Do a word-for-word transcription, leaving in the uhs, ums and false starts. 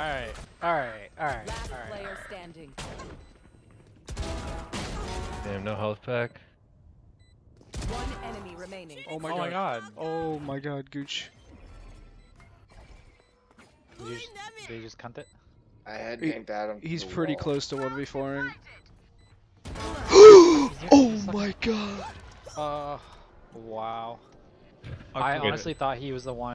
Alright, alright, alright, Last alright. player standing. Damn, no health pack. One enemy remaining. Oh my Oh god. my god. Oh my god, Gooch. Did you just, did you just cunt it? I had He- ganked Adam. through He's the pretty wall. close to one v four-ing. He's Oh such- my god. Uh, wow. Fuck I with it. honestly thought he was the one.